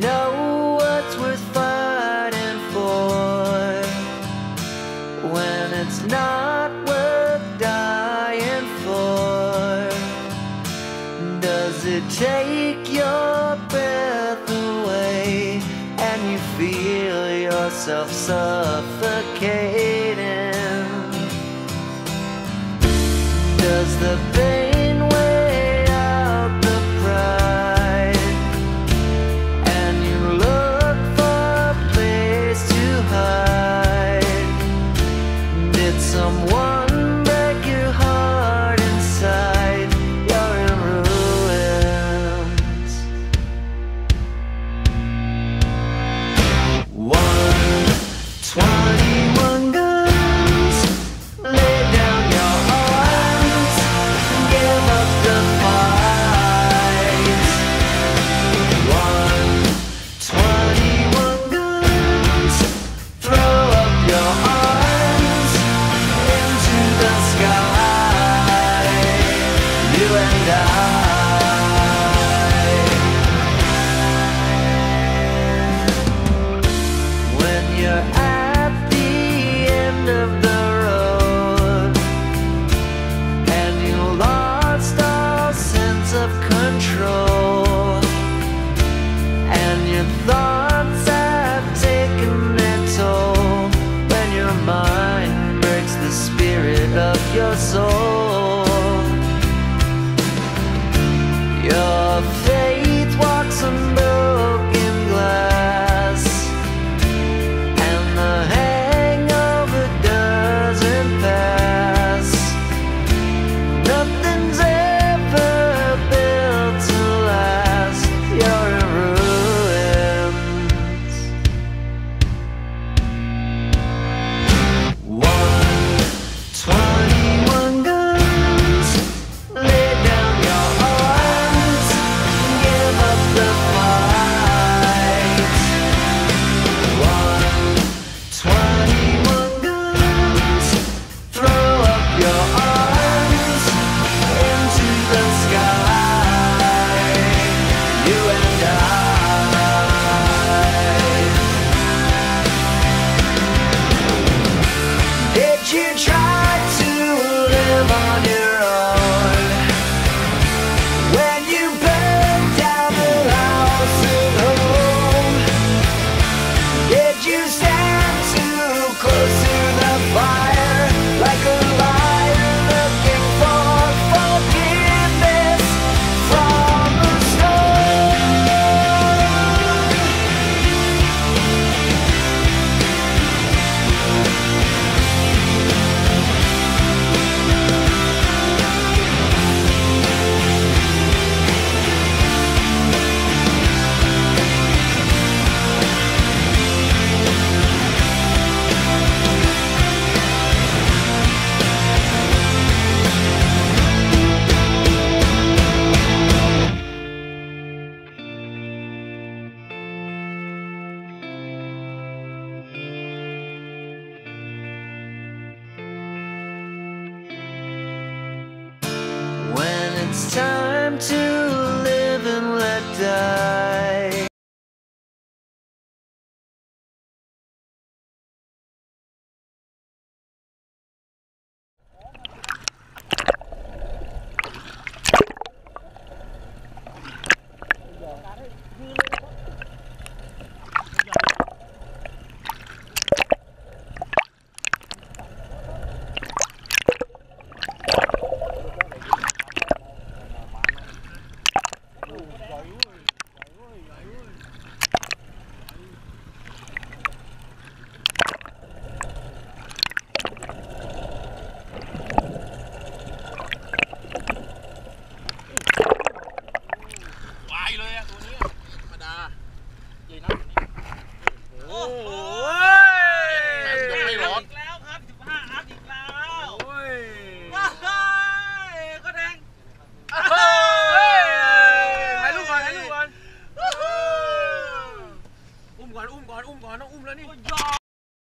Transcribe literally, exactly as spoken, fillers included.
know what's worth fighting for when it's not worth dying for? Does it take your breath away and you feel yourself suffocating? Does the pain weigh out the pride and you look for a place to hide? Did someone break your heart inside? You're in ruins. One, twenty-one guns, lay down your arms, give up the fight. One, twenty-one guns, throw up your arms into the sky, you and I. When you're at the end of the road and you lost all sense of control and your thoughts have taken their toll, when your mind breaks the spirit of your soul, your faith walks on broken glass and the hangover doesn't pass. Nothing's ever built to last. You're in ruins. One, twenty-one guns, lay down your arms, give up the fight. One, twenty-one guns, throw up your arms into the sky, you and I. Did you try to live on your own when you burned down the house at home? Did you stand too close to the fire like a liar looking for forgiveness from the storm? When it's time to live and let die.